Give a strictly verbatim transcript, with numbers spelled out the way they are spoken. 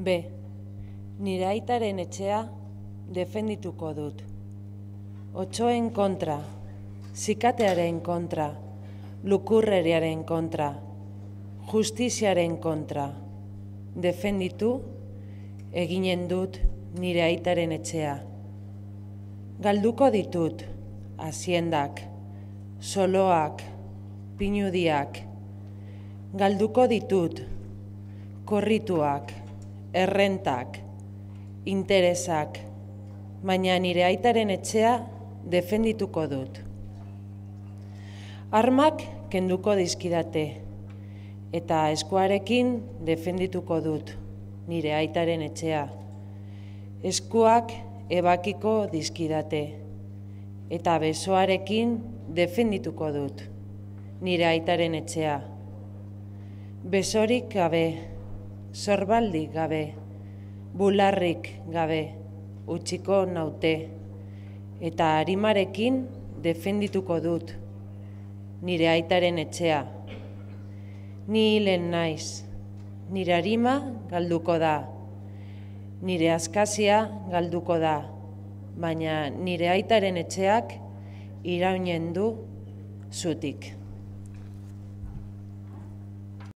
B. Nire aitaren etxea defendituko dut. Otsoen kontra, zikatearen kontra, lukurreriaren kontra, justiziaren kontra. Defenditu eginen dut nire aitaren etxea. Galduko ditut, haziendak, soloak, pinudiak. Galduko ditut, korrituak, errentak, interesak, baina nire aitaren etxea defendituko dut. Armak kenduko dizkidate, eta eskuarekin defendituko dut nire aitaren etxea. Eskuak ebakiko dizkidate, eta besoarekin defendituko dut nire aitaren etxea. Besorik gabe, sorbaldik gabe, bularrik gabe, utziko naute, eta arimarekin defendituko dut nire aitaren etxea. Ni hilen naiz, nire arima galduko da, nire askazia galduko da, baina nire aitaren etxeak iraunen du zutik.